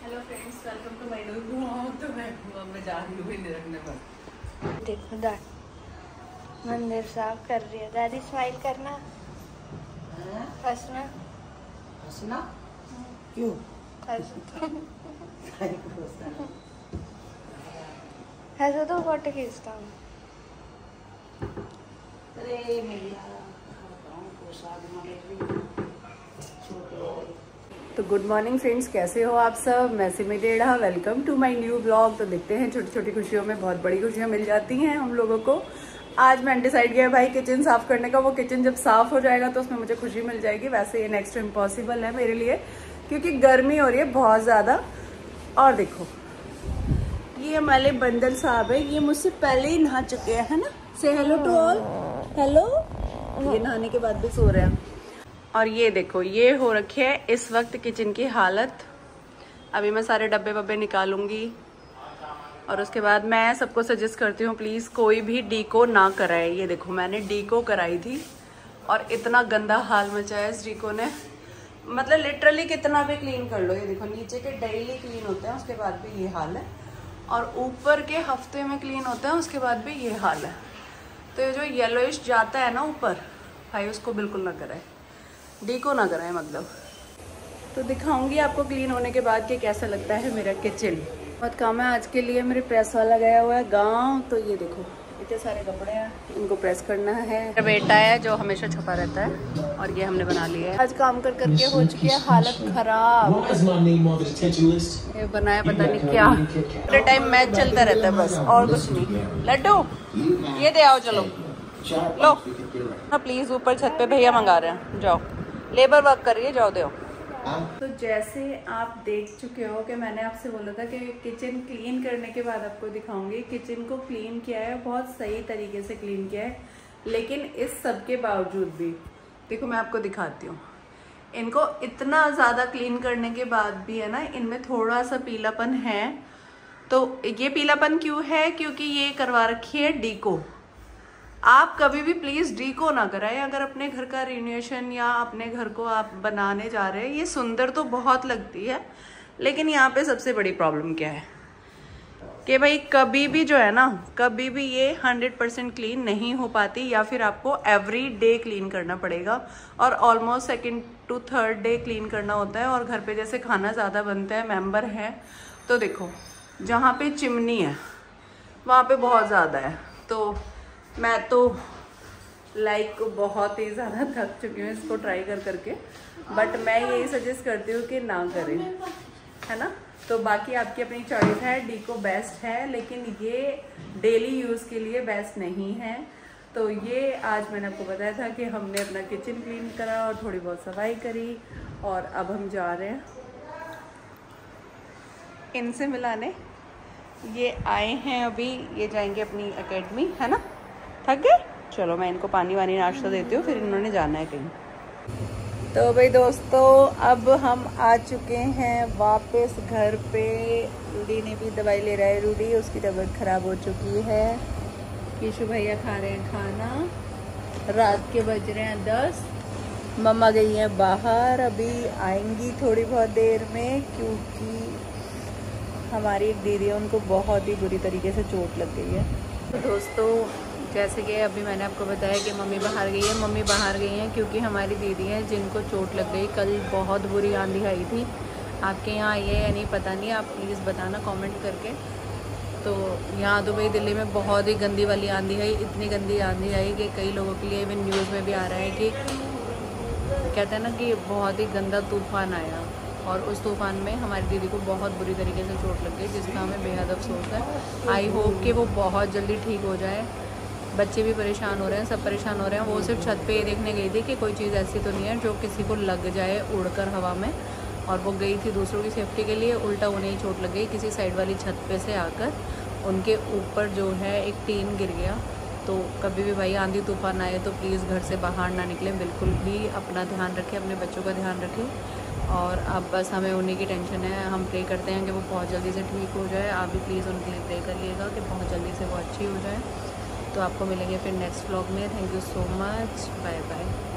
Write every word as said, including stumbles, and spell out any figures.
Hello friends, welcome to my new blog. तो मैं अब मैं जा रही हूँ भिंडी रखने पर। देखो दादी मंदिर साफ कर रही है। दादी स्माइल करना, हंसना। हंसना क्यों? हंसो तो फोटो खींचता हूँ। अरे मेरा तो गुड मॉर्निंग फ्रेंड्स, कैसे हो आप सब? मैं सिमी डेढ़ा, welcome to my new blog. तो देखते हैं, छोटी छोटी खुशियों में बहुत बड़ी खुशियां मिल जाती हैं हम लोगों को। आज मैंने डिसाइड किया भाई किचन साफ करने का। वो किचन जब साफ हो जाएगा तो उसमें मुझे खुशी मिल जाएगी। वैसे ये नेक्स्ट इम्पॉसिबल है मेरे लिए क्योंकि गर्मी हो रही है बहुत ज़्यादा। और देखो ये हमारे बंदर साहब है, ये मुझसे पहले ही नहा चुके हैं, है ना? से हेलो टू ऑल। हेलो। ये नहाने के बाद भी सो रहे हैं। और ये देखो ये हो रखी है इस वक्त किचन की हालत। अभी मैं सारे डब्बे वब्बे निकालूंगी और उसके बाद मैं सबको सजेस्ट करती हूँ प्लीज़ कोई भी डीको ना कराए। ये देखो मैंने डीको कराई थी और इतना गंदा हाल मचाया इस डीको ने। मतलब लिटरली कितना भी क्लीन कर लो, ये देखो नीचे के डेली क्लीन होते हैं उसके बाद भी ये हाल है, और ऊपर के हफ्ते में क्लीन होते हैं उसके बाद भी ये हाल है। तो ये जो येलोइश जाता है ना ऊपर, भाई उसको बिल्कुल ना कराए, डीको ना कराए मतलब। तो दिखाऊंगी आपको क्लीन होने के बाद कि कैसा लगता है मेरा किचन। बहुत काम है आज के लिए। मेरे प्रेस वाला गया हुआ है गांव, तो ये देखो इतने सारे कपड़े हैं, इनको प्रेस करना है। मेरा बेटा है जो हमेशा छुपा रहता है, और ये हमने बना लिया है। आज काम कर करके हो चुकी है हालत खराब। ये बनाया पता नहीं क्या। पूरे टाइम मैच चलता रहता है बस, और कुछ नहीं। लड्डू ये दे आओ, चलो लो हाँ प्लीज। ऊपर छत पे भैया मंगा रहे हैं, जाओ लेबर वर्क कर रही है, जाओ दो। तो जैसे आप देख चुके हो कि मैंने आपसे बोला था कि किचन क्लीन करने के बाद आपको दिखाऊंगी। किचन को क्लीन किया है, बहुत सही तरीके से क्लीन किया है, लेकिन इस सब के बावजूद भी देखो मैं आपको दिखाती हूँ। इनको इतना ज़्यादा क्लीन करने के बाद भी है ना, इनमें थोड़ा सा पीलापन है। तो ये पीलापन क्यों है? क्योंकि ये करवा रखी है डीको। आप कभी भी प्लीज़ डीको ना कराएं अगर अपने घर का रिनोवेशन या अपने घर को आप बनाने जा रहे हैं। ये सुंदर तो बहुत लगती है, लेकिन यहाँ पे सबसे बड़ी प्रॉब्लम क्या है कि भाई कभी भी जो है ना, कभी भी ये हंड्रेड परसेंट क्लीन नहीं हो पाती, या फिर आपको एवरी डे क्लीन करना पड़ेगा, और almost second to third day clean करना होता है। और घर पे जैसे खाना ज़्यादा बनता है, मेंबर हैं, तो देखो जहाँ पे चिमनी है वहाँ पे बहुत ज़्यादा है। तो मैं तो लाइक बहुत ही ज़्यादा थक चुकी हूँ इसको ट्राई कर करके, बट मैं यही सजेस्ट करती हूँ कि ना करें, है ना? तो बाकी आपकी अपनी चॉइस है। डीको बेस्ट है, लेकिन ये डेली यूज़ के लिए बेस्ट नहीं है। तो ये आज मैंने आपको बताया था कि हमने अपना किचन क्लीन करा और थोड़ी बहुत सफाई करी, और अब हम जा रहे हैं इनसे मिलाने। ये आए हैं अभी, ये जाएंगे अपनी एकेडमी, है ना? थक गए? चलो मैं इनको पानी वानी नाश्ता देती हूँ, फिर इन्होंने जाना है कहीं। तो भाई दोस्तों अब हम आ चुके हैं वापस घर पे। रूडी ने भी दवाई ले रहा है। रूडी उसकी तबीयत खराब हो चुकी है। किशु भैया खा रहे हैं खाना। रात के बज रहे हैं दस। मम्मा गई हैं बाहर, अभी आएंगी थोड़ी बहुत देर में, क्योंकि हमारी एक दीदी है, उनको बहुत ही बुरी तरीके से चोट लग गई है। तो दोस्तों जैसे कि अभी मैंने आपको बताया कि मम्मी बाहर गई है। मम्मी बाहर गई हैं क्योंकि हमारी दीदी हैं जिनको चोट लग गई। कल बहुत बुरी आंधी आई थी। आपके यहाँ आई है या नहीं पता नहीं, आप प्लीज़ बताना कमेंट करके। तो यहाँ दुबई दिल्ली में बहुत ही गंदी वाली आंधी आई। इतनी गंदी आंधी आई कि कई लोगों के लिए इवन न्यूज़ में भी आ रहा है कि कहते हैं ना कि बहुत ही गंदा तूफ़ान आया, और उस तूफ़ान में हमारी दीदी को बहुत बुरी तरीके से चोट लग गई, जिसका हमें बेहद अफसोस है। आई होप कि वो बहुत जल्दी ठीक हो जाए। बच्चे भी परेशान हो रहे हैं, सब परेशान हो रहे हैं। वो सिर्फ छत पे ये देखने गई थी कि कोई चीज़ ऐसी तो नहीं है जो किसी को लग जाए उड़कर हवा में, और वो गई थी दूसरों की सेफ्टी के लिए। उल्टा उन्हें ही चोट लग गई। किसी साइड वाली छत पे से आकर उनके ऊपर जो है एक टीन गिर गया। तो कभी भी भाई आंधी तूफान आए तो प्लीज़ घर से बाहर ना निकलें, बिल्कुल भी अपना ध्यान रखें, अपने बच्चों का ध्यान रखें। और अब बस हमें उन्हीं की टेंशन है। हम प्रे करते हैं कि वो बहुत जल्दी से ठीक हो जाए। आप भी प्लीज़ उनके लिए प्रे करिएगा कि बहुत जल्दी से वो अच्छी हो जाए। तो आपको मिलेंगे फिर नेक्स्ट व्लॉग में। Thank you so much, bye bye.